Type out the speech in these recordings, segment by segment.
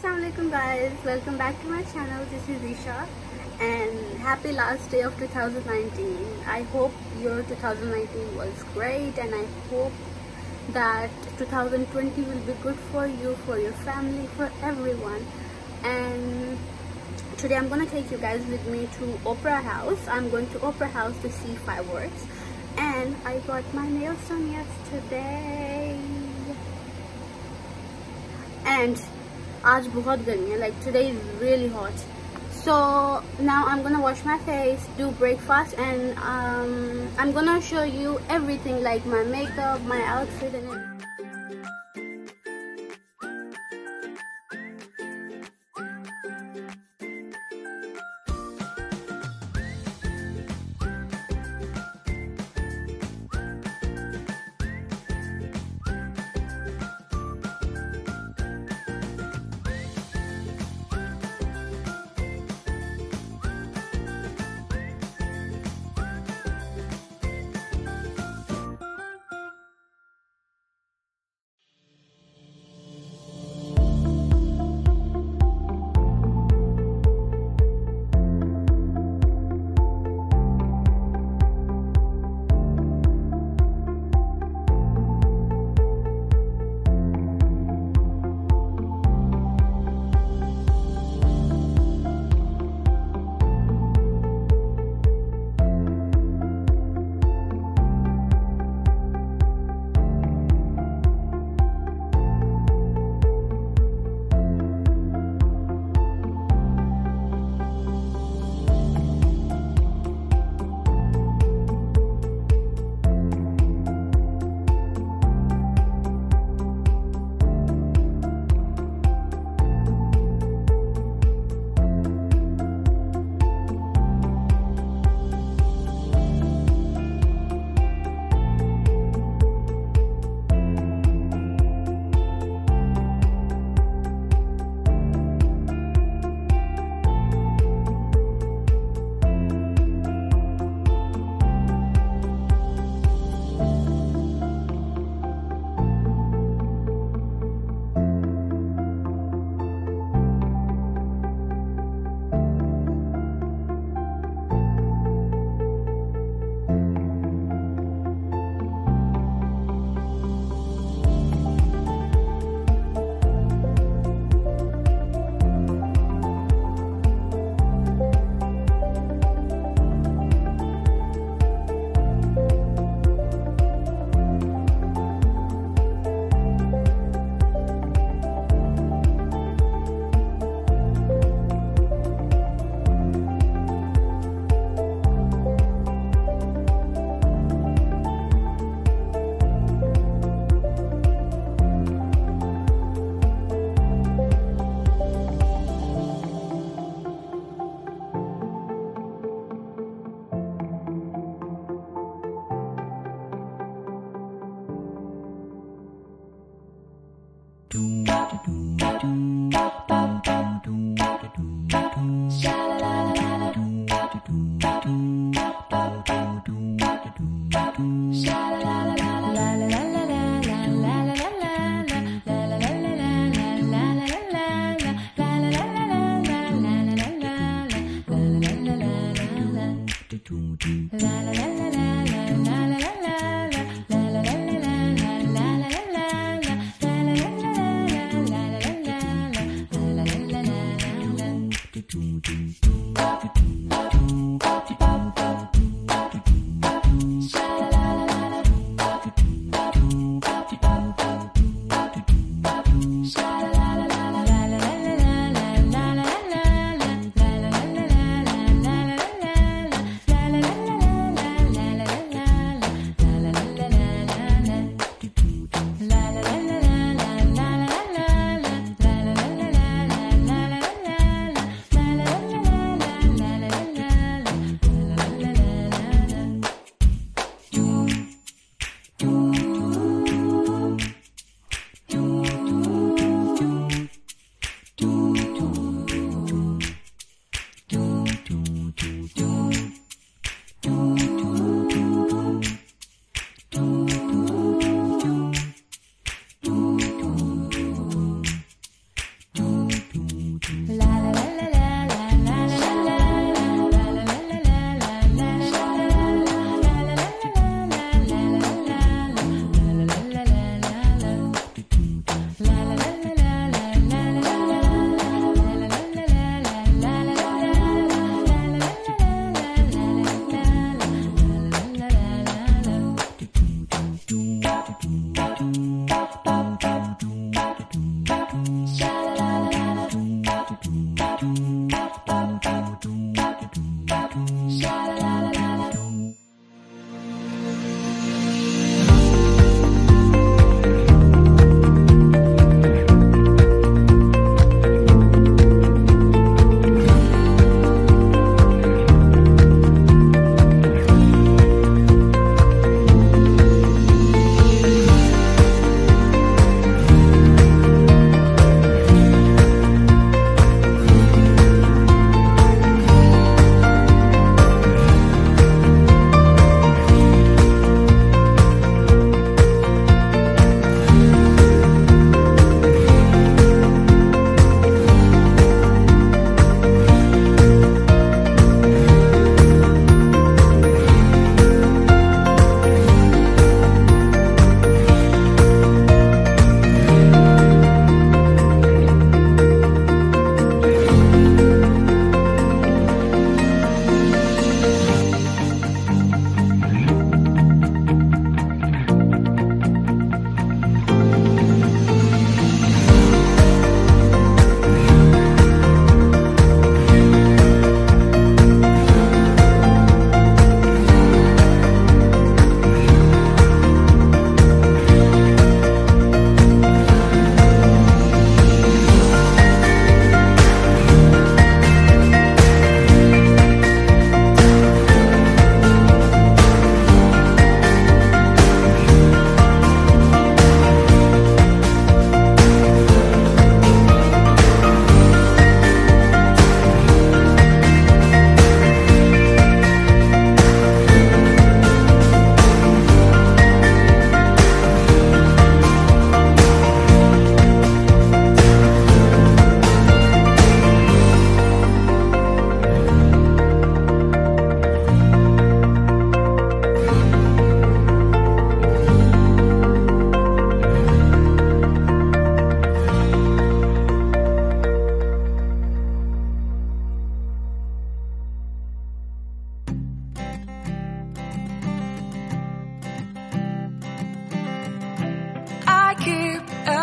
Assalamualaikum guys, welcome back to my channel. This is Isha and happy last day of 2019. I hope your 2019 was great and I hope that 2020 will be good for you, for your family, for everyone. And today I'm gonna take you guys with me to Opera House. I'm going to Opera House to see fireworks and I got my nails done yesterday. And आज बहुत गर्मी है, like today is really hot. So now I'm gonna wash my face, do breakfast, and I'm gonna show you everything, like my makeup, my outfit and everything.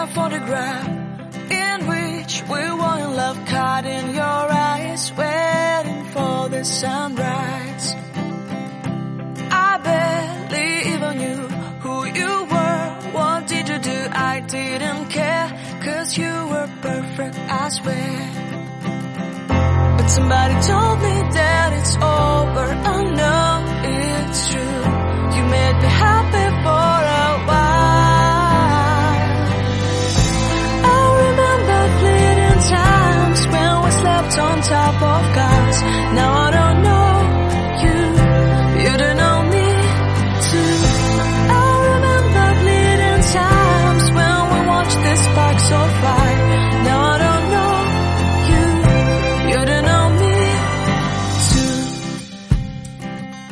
photograph in which we were in love, caught in your eyes, waiting for the sunrise. I barely even knew who you were. What did you do? I didn't care, 'cause you were perfect, I swear. But somebody told me that it's over. I know it's true. You made me happy for a while. I remember fleeting times when we slept on top of cars. Now I don't know you, you don't know me too. I remember fleeting times when we watched the sparks so fire. Now I don't know you, you don't know me too.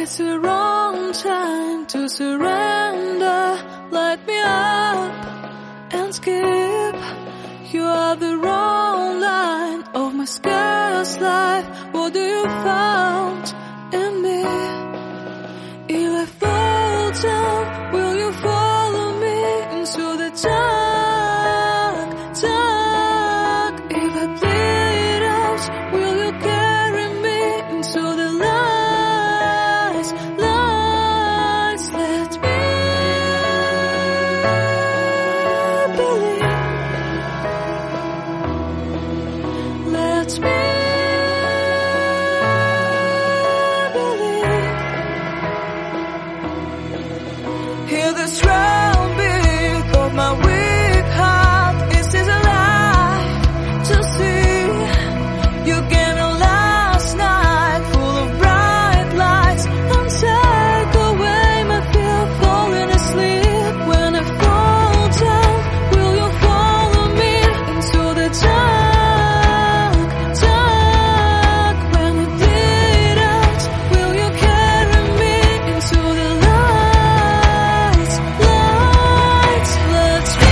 It's the wrong time to surrender. Light me up and skip. You are the wrong line of my scarce life. What do you found in me? If I fall down, will you follow me into the dark, dark? If I bleed out, will you carry me into the lights, lights? Let me believe. Let me believe. Hear the strong beat of my weak heart. Is this a lie to see? You gave me last night full of bright lights. Don't take away my fear of falling asleep. When I fall down, will you follow me into the dark, dark? When I bleed out, will you carry me into the lights, lights? Let me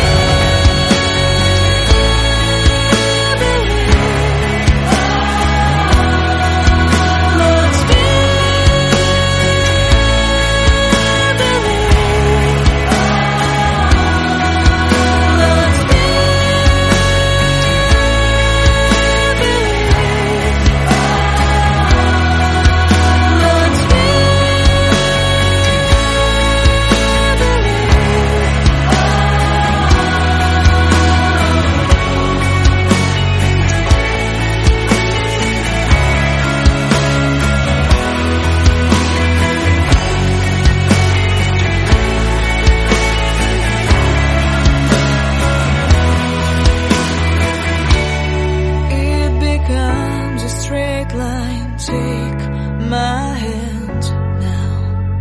It becomes a straight line. Take my hand now.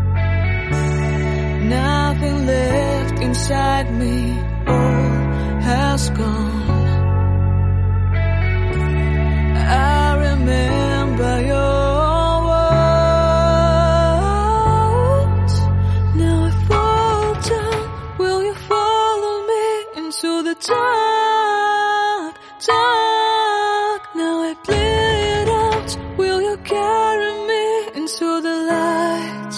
Nothing left inside me. All has gone. I remember your words. Now I fall down. Will you follow me into the dark, dark? Now I bleed out. Will you carry me into the light?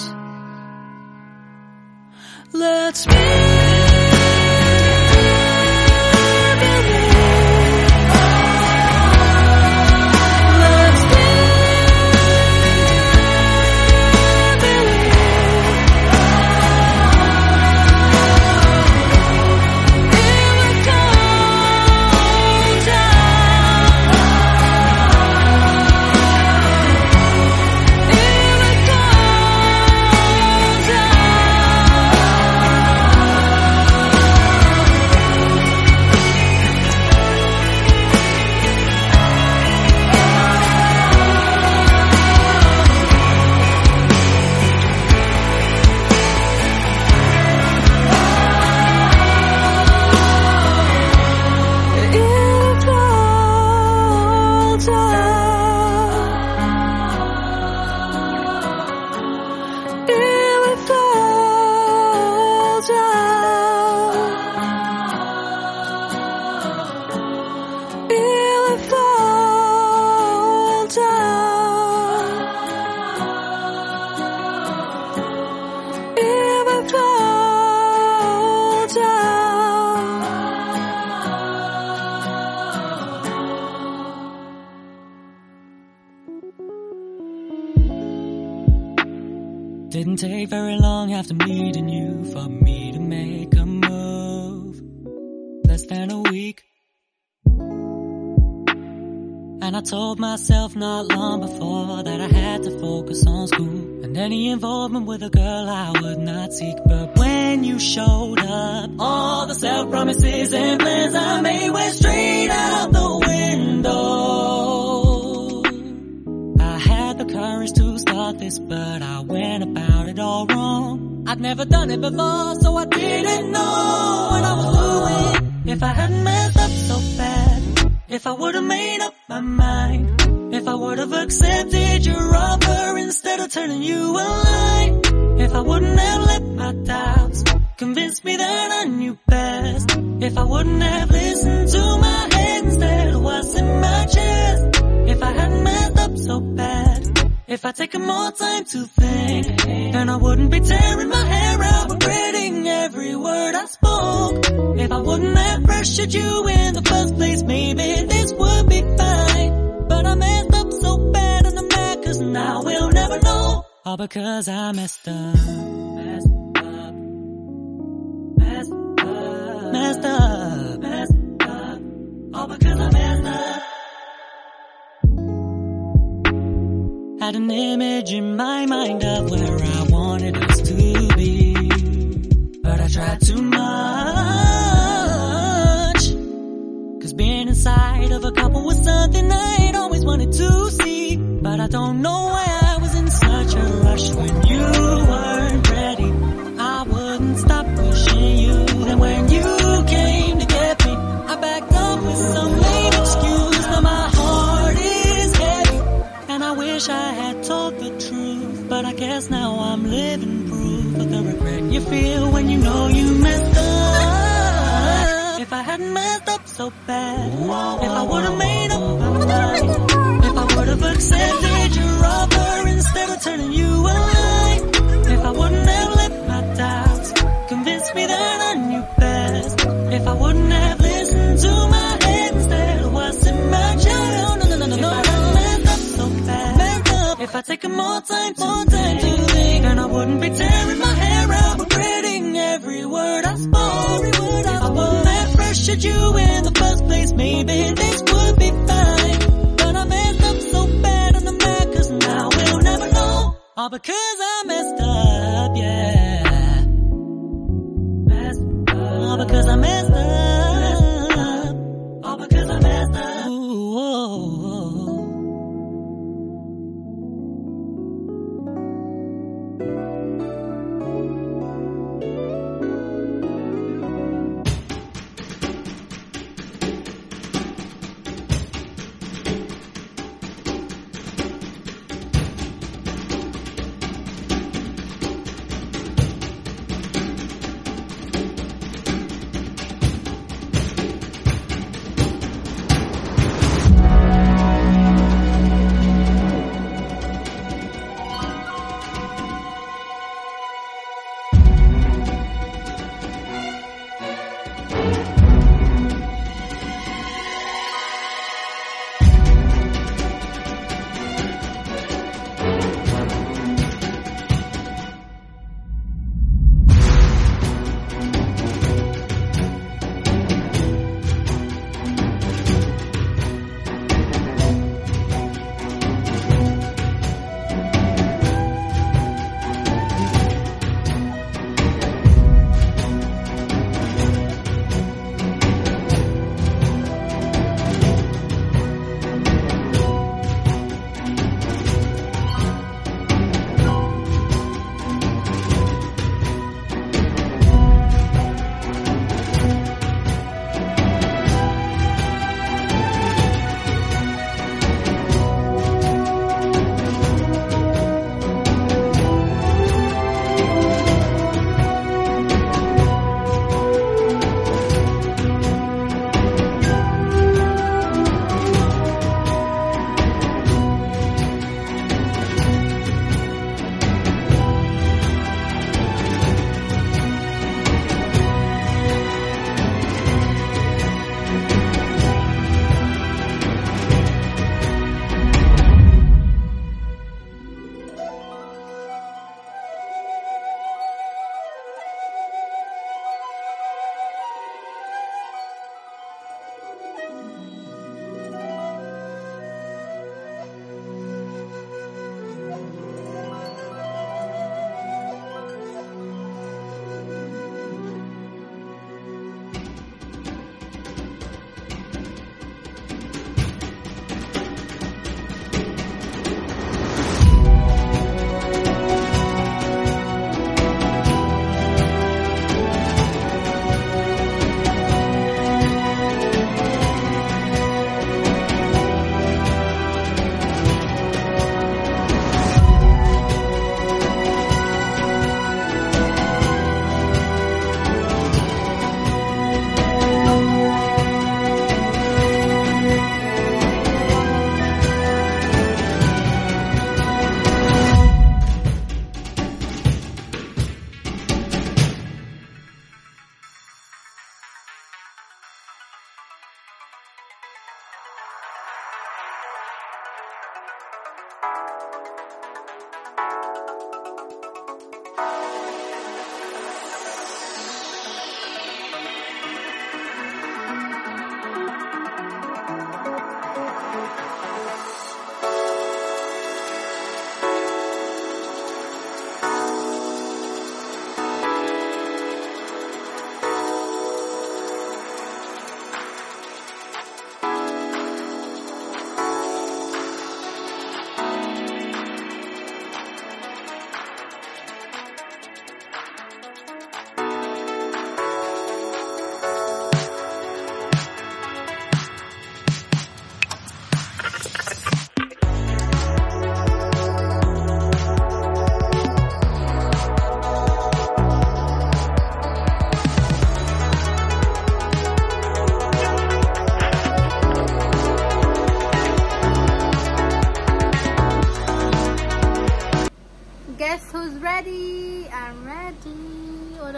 Let me Didn't take very long after meeting you for me to make a move. Less than a week. And I told myself not long before that I had to focus on school. And any involvement with a girl I would not seek. But when you showed up, all the self-promises and plans I made went straight out the window. I had the courage to start this, but I went about it all wrong. I'd never done it before, so I didn't know what I was doing. If I hadn't messed up so bad, if I would've made up my mind, If I would have accepted your offer instead of turning you away. If I wouldn't have let my doubts convince me that I knew best. If I wouldn't have listened to my head instead of what's in my chest. If I hadn't messed up so bad. If I'd taken more time to think, then I wouldn't be tearing my hair out, regretting every word I spoke. If I wouldn't have pressured you in the first place, maybe this would be fine. But I messed up so bad and I'm mad, cause now we'll never know. All because I messed up. Messed up. Messed up. Messed up. Messed up. All because I messed up. Had an image in my mind of where I wanted us to be, but I tried too much. Cause being inside of a couple was something I'd always wanted to see. But I don't know why I was in such a rush when you weren't ready. I wouldn't stop pushing you. Then when you came to get me, I backed up with some lame excuse. Now my heart is heavy, and I wish I had told the truth. But I guess now I'm living proof of the regret you feel when you know you messed up. If I hadn't messed up so bad, if I would've made up my mind, if I would've accepted your offer instead of turning you away, if I wouldn't have let my doubts convince me that I knew best, if I wouldn't have listened to my head instead of what's in my chest, if I hadn't messed up so bad, if I'd taken more time to think, then I wouldn't be tearing my hair out, regretting every word I spoke. If I wouldn't have pressured you in the first place, maybe this would be fine. But I messed up so bad and I'm mad, cause now we'll never know. All because I messed up, yeah. Messed up. All because I messed up. All because I messed up. Ooh, oh, oh.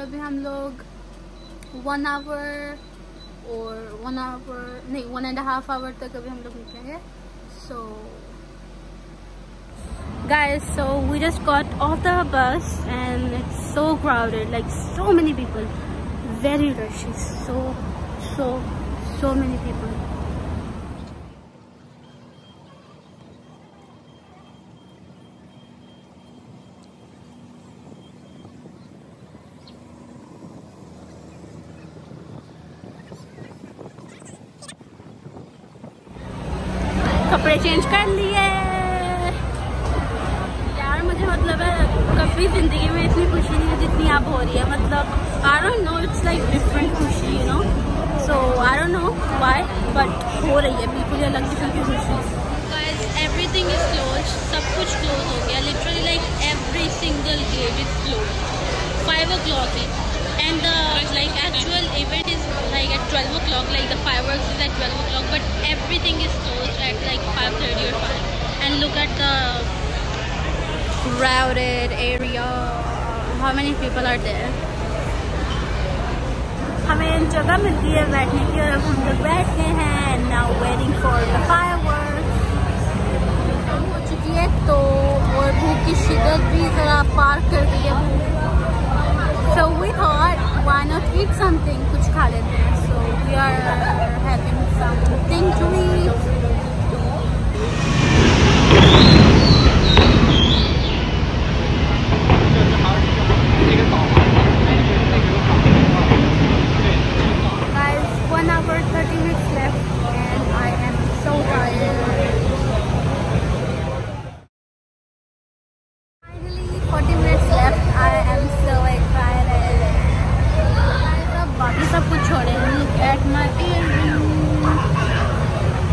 अभी हम लोग 1 our और 1.5 our तक अभी हम लोग निकलेंगे. So guys, so we just got off the bus and it's so crowded, like so many people, very rushy, so many people. कपड़े चेंज कर लिए यार. मुझे मतलब है कभी जिंदगी में इतनी खुशी नहीं है जितनी अब हो रही है. मतलब I don't know, it's like different खुशी, you know. So I don't know why, but हो रही है बिल्कुल अलग किस्म की खुशी. Guys, everything is close. सब कुछ क्लोज हो गया. Literally like every single gate is close. 5 o'clock है. And the like actual event is like at 12 o'clock, like the fireworks is at 12 o'clock, but everything is closed at like 5:30 or 5. And look at the crowded area. How many people are there? हमें जगह मिलती है बैठने की और अब हम लोग बैठे हैं. Now waiting for the fireworks. हो चुकी है तो, और भूख की शिद्दत भी ज़रा पार कर दी है. So we thought, why not eat something? कुछ खा लेते हैं. So we are having something to eat. Guys, 1 hour 30 minutes left and I am so tired. Finally 40 minutes left. I am so excited. Guys, अब बाकी सब कुछ छोड़े. Look at my earring.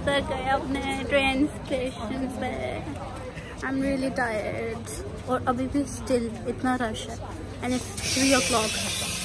तक गए अपने ट्रेन स्टेशन पे. I'm really tired. और अभी भी still इतना रश है. And it's 3 o'clock.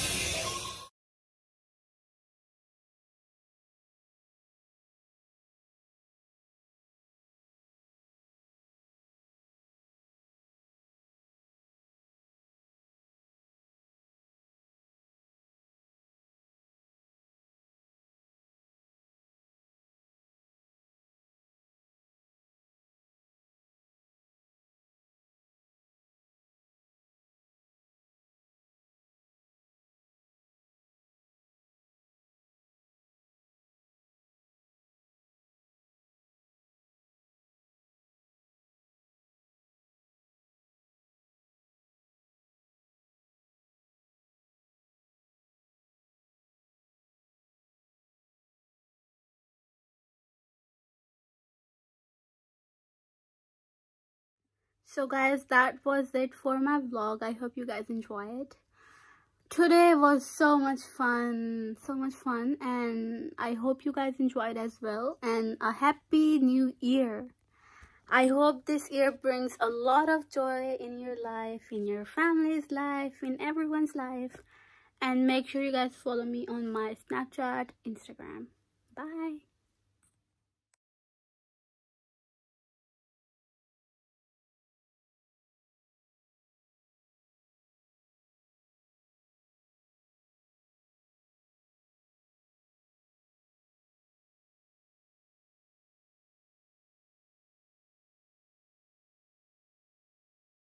So guys, that was it for my vlog. I hope you guys enjoyed. Today was so much fun, and I hope you guys enjoyed as well. And a happy new year. I hope this year brings a lot of joy in your life, in your family's life, in everyone's life. And make sure you guys follow me on my Snapchat, Instagram. Bye.